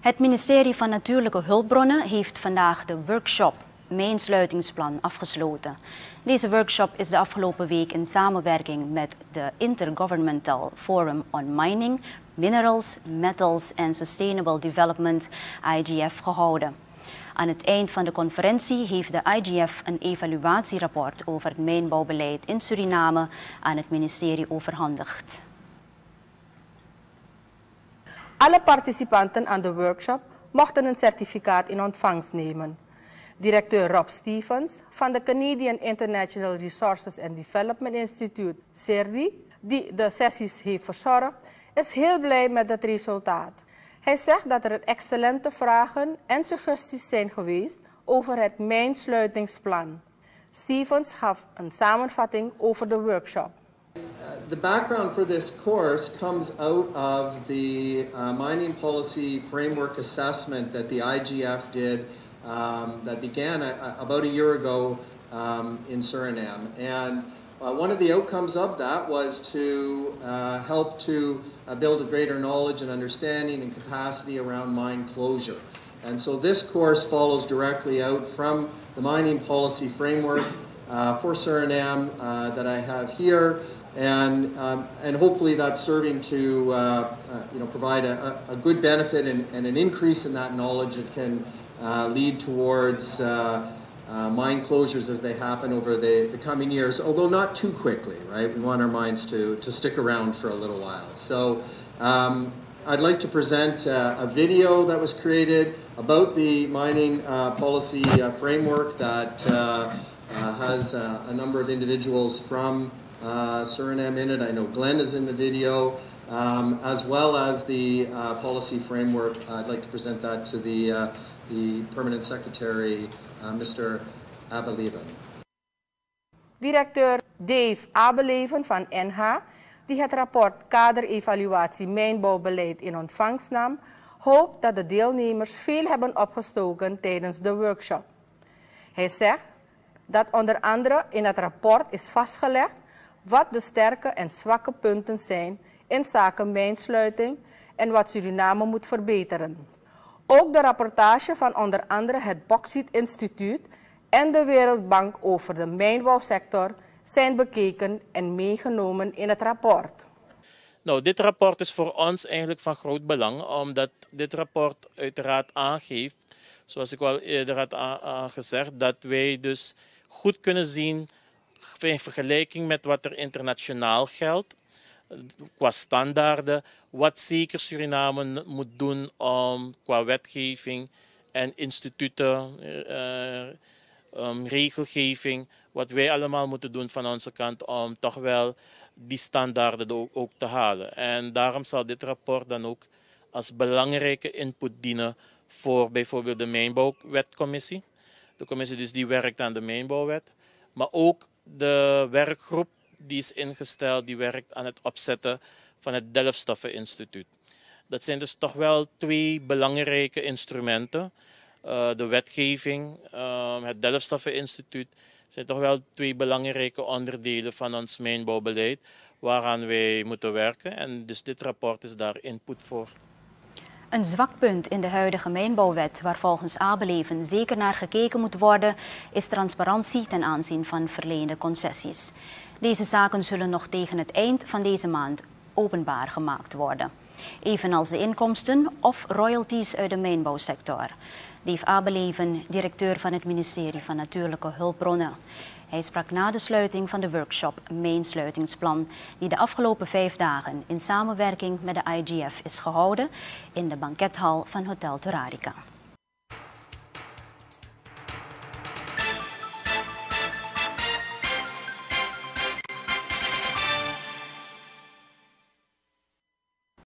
Het ministerie van Natuurlijke Hulpbronnen heeft vandaag de workshop Mijnsluitingsplan afgesloten. Deze workshop is de afgelopen week in samenwerking met de Intergovernmental Forum on Mining, Minerals, Metals and Sustainable Development IGF gehouden. Aan het eind van de conferentie heeft de IGF een evaluatierapport over het mijnbouwbeleid in Suriname aan het ministerie overhandigd. Alle participanten aan de workshop mochten een certificaat in ontvangst nemen. Directeur Rob Stevens van de Canadian International Resources and Development Institute, CIRDI, die de sessies heeft verzorgd, is heel blij met het resultaat. Hij zegt dat er excellente vragen en suggesties zijn geweest over het mijnsluitingsplan. Stevens gaf een samenvatting over de workshop. The background for this course comes out of the mining policy framework assessment that the IGF did that began about a year ago in Suriname. And one of the outcomes of that was to help to build a greater knowledge and understanding and capacity around mine closure. And so this course follows directly out from the mining policy framework for Suriname that I have here. And hopefully that's serving to provide a good benefit and an increase in that knowledge that can lead towards mine closures as they happen over the coming years, although not too quickly, right? We want our mines to stick around for a little while. So I'd like to present a video that was created about the mining policy framework that has a number of individuals from Suriname in it. I know Glenn is in the video, as well as the policy framework. I'd like to present that to the Permanent Secretary, Mr. Abeleven. Directeur Dave Abeleven van NH, die het rapport Kaderevaluatie Mijnbouwbeleid in ontvangst nam, hoopt dat de deelnemers veel hebben opgestoken tijdens de workshop. Hij zegt dat onder andere in het rapport is vastgelegd wat de sterke en zwakke punten zijn in zaken mijnsluiting en wat Suriname moet verbeteren. Ook de rapportage van onder andere het Bauxiet Instituut en de Wereldbank over de mijnbouwsector zijn bekeken en meegenomen in het rapport. Nou, dit rapport is voor ons eigenlijk van groot belang, omdat dit rapport uiteraard aangeeft, zoals ik al eerder had gezegd, dat wij dus goed kunnen zien in vergelijking met wat er internationaal geldt, qua standaarden, wat zeker Suriname moet doen qua wetgeving en instituten, regelgeving, wat wij allemaal moeten doen van onze kant om toch wel die standaarden ook te halen. En daarom zal dit rapport dan ook als belangrijke input dienen voor bijvoorbeeld de Mijnbouwwetcommissie. De commissie dus die werkt aan de Mijnbouwwet, maar ook de werkgroep die is ingesteld, die werkt aan het opzetten van het Delfstoffen-instituut. Dat zijn dus toch wel twee belangrijke instrumenten. De wetgeving, het Delfstoffen-instituut zijn toch wel twee belangrijke onderdelen van ons mijnbouwbeleid waaraan wij moeten werken. En dus dit rapport is daar input voor. Een zwak punt in de huidige mijnbouwwet, waar volgens Abeleven zeker naar gekeken moet worden, is transparantie ten aanzien van verleende concessies. Deze zaken zullen nog tegen het eind van deze maand openbaar gemaakt worden. Evenals de inkomsten of royalties uit de mijnbouwsector. Dave Abeleven, directeur van het ministerie van Natuurlijke Hulpbronnen. Hij sprak na de sluiting van de workshop Mijnsluitingsplan, die de afgelopen 5 dagen in samenwerking met de IGF is gehouden in de bankethal van Hotel Torarica.